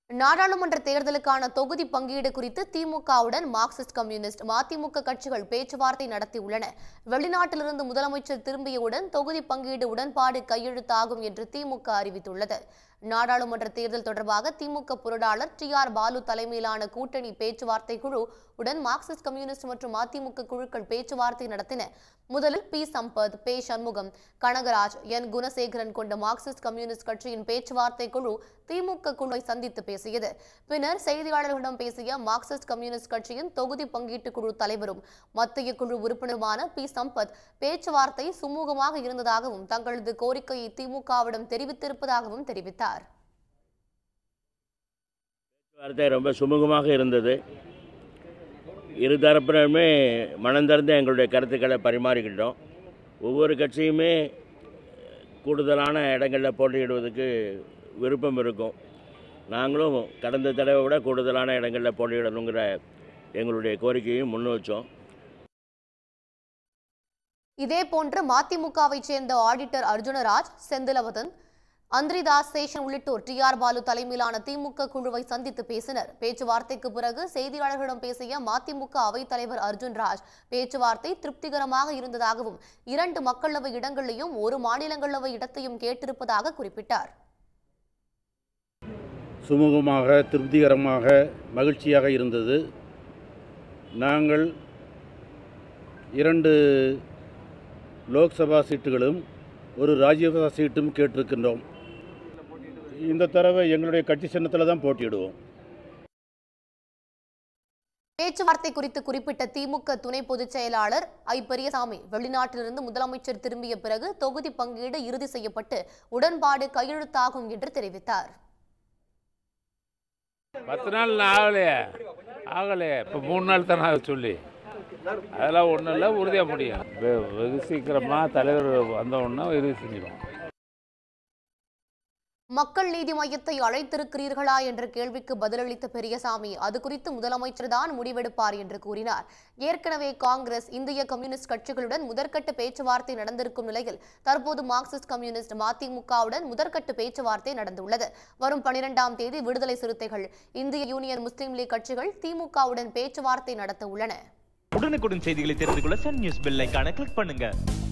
நாடாளுமன்ற தேர்தலுக்கான தொகுதி பங்கீடு குறித்து திமுகவுடன் மார்க்சிஸ்ட் கம்யூனிஸ்ட் மதிமுக கட்சிகள் பேச்சுவார்த்தை நடத்தியுள்ளன. வெளிநாட்டிலிருந்து முதலமைச்சர் திரும்பியவுடன் தொகுதி பங்கீடு உடன்பாடு கையெழுத்தாகும் என்று திமுக அறிவித்துள்ளது. நாடாளுமன்ற தேர்தல் தொடர்பாக திமுக பொருளாளர் TR பாலு தலைமையிலான கூட்டணி பேச்சுவார்த்தை குழு உடன் மார்க்சிஸ்ட் கம்யூனிஸ்ட் மற்றும் மதிமுக குழுக்கள் பேச்சுவார்த்தை நடத்தின. முதலில் P. Sampath, P. Shanmugam, Kanagaraj, N. Gunasekaran கொண்ட மார்க்சிஸ்ட் கம்யூனிஸ்ட் கட்சியின் பேச்சுவார்த்தை குழு திமுக குழுவை சந்தித்து பேசியது. பின்னர் செய்தியாளர்களிடம் பேசிய மார்க்சிஸ்ட் கம்யூனிஸ்ட் கட்சியின் தொகுதி பங்கீட்டு குழு தலைவரும் மத்திய குழு உறுப்பினருமான P. சம்பத் பேச்சுவார்த்தை சுமூகமாக இருந்ததாகவும் தங்களது கோரிக்கையை திமுகவிடம் தெரிவித்திருப்பதாகவும் தெரிவித்தார். பேச்சுவார்த்தை ரொம்ப சுமூகமாக இருந்தது. இருதரப்பினருமே மனந்திறந்து எங்களுடைய கருத்துக்களை பரிமாறிக்கிட்டோம். ஒவ்வொரு கட்சியுமே கூடுதலான இடங்களில் போட்டியிடுவதற்கு விருப்பம் இருக்கும். நாங்களும் கடந்த தடவை விட கூடுதலான இடங்களில் போட்டியிடணுங்கிற எங்களுடைய கோரிக்கையும் முன் வச்சோம். இதேபோன்று மதிமுகவை சேர்ந்த ஆடிட்டர் அர்ஜுனராஜ், செந்திலவதன், அந்திரிதாஸ் சேஷன் உள்ளிட்டோர் TR பாலு தலைமையிலான திமுக குழுவை சந்தித்து பேசினர். பேச்சுவார்த்தைக்கு பிறகு செய்தியாளர்களிடம் பேசிய மதிமுக அவைத் தலைவர் அர்ஜுன்ராஜ் பேச்சுவார்த்தை திருப்திகரமாக இருந்ததாகவும் 2 மக்களவை இடங்களையும் 1 மாநிலங்களவை இடத்தையும் கேட்டிருப்பதாக குறிப்பிட்டார். சுமூகமாக, திருப்திகரமாக, மகிழ்ச்சியாக இருந்தது. நாங்கள் 2 லோக்சபா சீட்டுகளும் 1 ராஜ்யசபா சீட்டும் கேட்டிருக்கின்றோம். இந்த தடவை எங்களுடைய கட்சி சின்னத்தில் தான் போட்டியிடுவோம். பேச்சுவார்த்தை குறித்து குறிப்பிட்ட திமுக துணை பொதுச் செயலாளர் I. பெரியசாமி, வெளிநாட்டிலிருந்து முதலமைச்சர் திரும்பிய பிறகு தொகுதி பங்கீடு இறுதி செய்யப்பட்டு உடன்பாடு கையெழுத்தாகும் என்று தெரிவித்தார். 10 நாள் ஆகலையே, இப்போ 3 நாள் தானே சொல்லி, அதெல்லாம் ஒன்றும் இல்லை, உறுதியாக முடியும். வெகு சீக்கிரமாக தலைவர் வந்தவுடனே இறுதி செஞ்சிடும். மக்கள் நீதி மையத்தை அழைத்திருக்கிறீர்களா என்ற கேள்விக்கு பதிலளித்த பெரியசாமி, அது குறித்து முதலமைச்சர் தான் முடிவெடுப்பார் என்று கூறினார். ஏற்கனவே காங்கிரஸ், இந்திய கம்யூனிஸ்ட் கட்சிகளுடன் முதற்கட்ட பேச்சுவார்த்தை நடந்திருக்கும் நிலையில் தற்போது மார்க்சிஸ்ட் கம்யூனிஸ்ட் மதிமுகவுடன் முதற்கட்ட பேச்சுவார்த்தை நடந்துள்ளது. வரும் 12ஆம் தேதி விடுதலை சிறுத்தைகள், இந்திய யூனியன் முஸ்லீம் லீக் கட்சிகள் திமுகவுடன் பேச்சுவார்த்தை நடத்த உள்ளன. உடனுக்குடன் செய்திகளை தெரிந்து கொள்ள சன் நியூஸ் பெல் ஐகானை கிளிக் பண்ணுங்க.